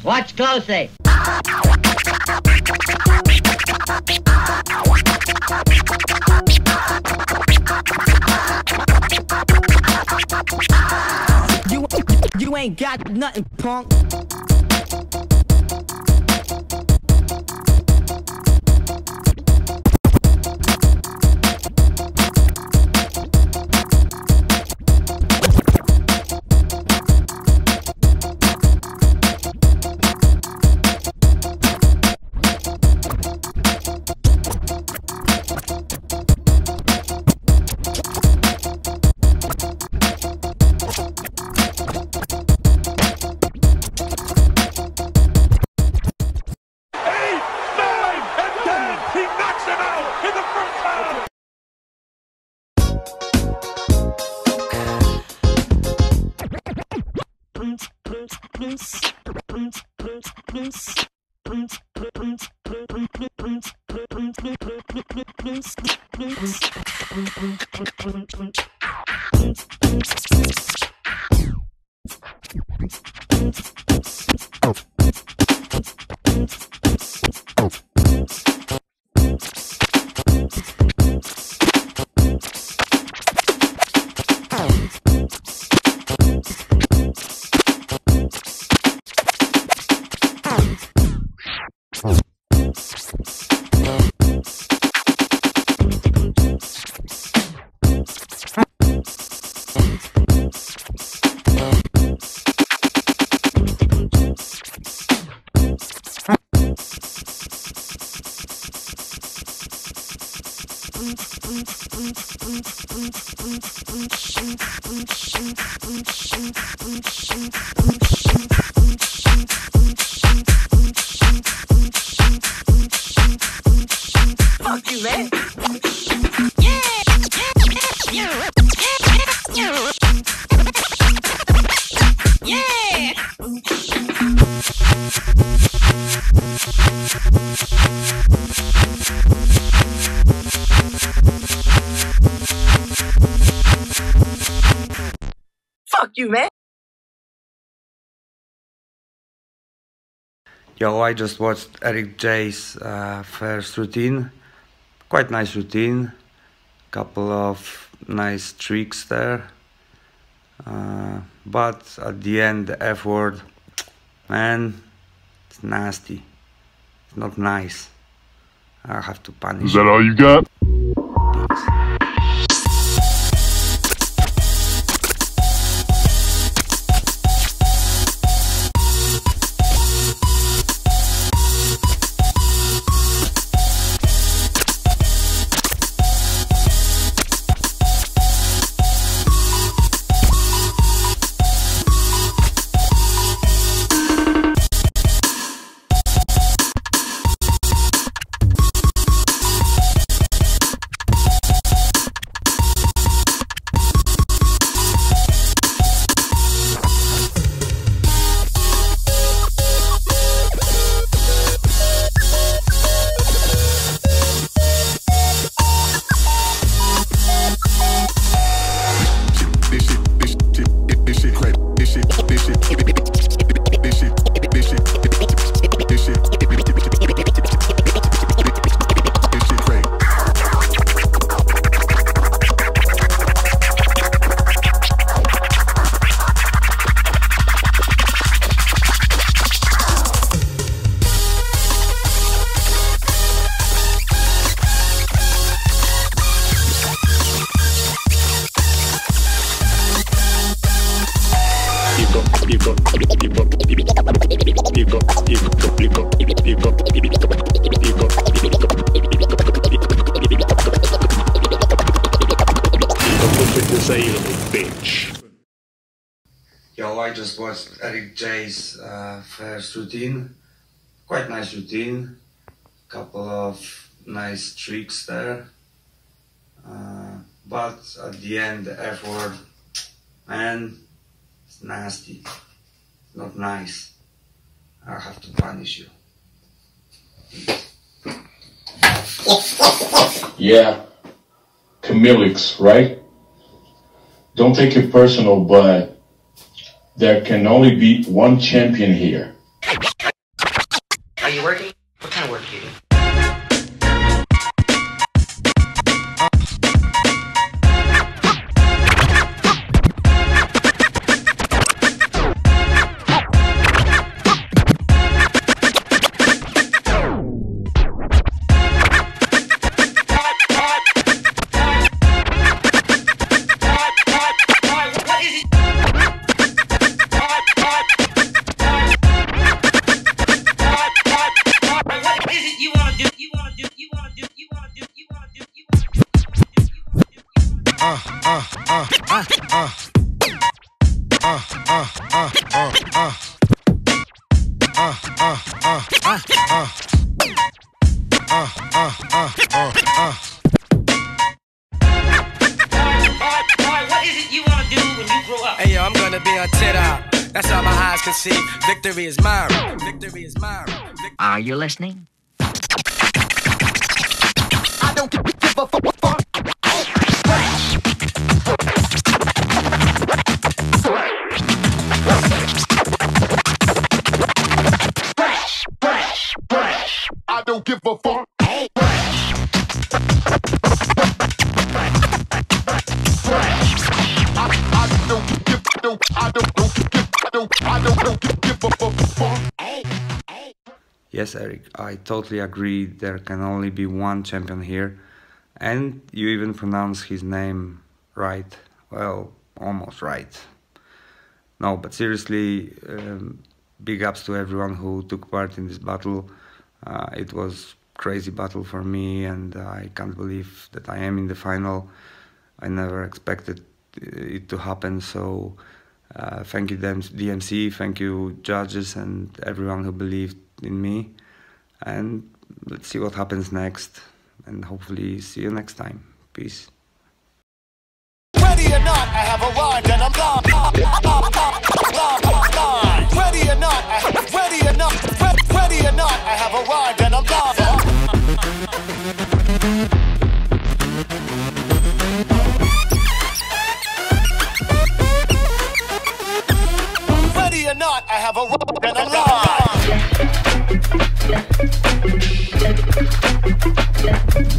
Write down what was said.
Watch closely. You ain't got nothing, punk. Fuck you, man. Fuck you, man. Yo, I just watched Erick Jay's first routine. Quite nice routine. Couple of nice tricks there. But at the end, the F word, man, it's nasty. It's not nice. I have to punish. Is that all you got? Yo, I just watched Erick Jay's first routine. Quite nice routine. Couple of nice tricks there. But at the end, the F word, man, it's nasty. It's not nice. I have to punish you. Yeah, CHMIELIX, right? Don't take it personal, but there can only be one champion here. Hey yo, I'm gonna be on tit out. That's how my eyes can see. Victory is mine. Victory is mine. Are you listening? I don't give a fuck. I don't give a fuck. Yes, Eric, I totally agree. There can only be one champion here. And you even pronounce his name right. Well, almost right. No, but seriously, big ups to everyone who took part in this battle. It was crazy battle for me, and I can't believe that I am in the final. I never expected it to happen, so thank you DMC, thank you judges and everyone who believed in me. And let's see what happens next, and hopefully see you next time. Peace. Ready or not, I have arrived and I'm blind. Ready or not, ready or not, ready or not, I have arrived and I'm blind. Ready or not, I have arrived and I'm blind.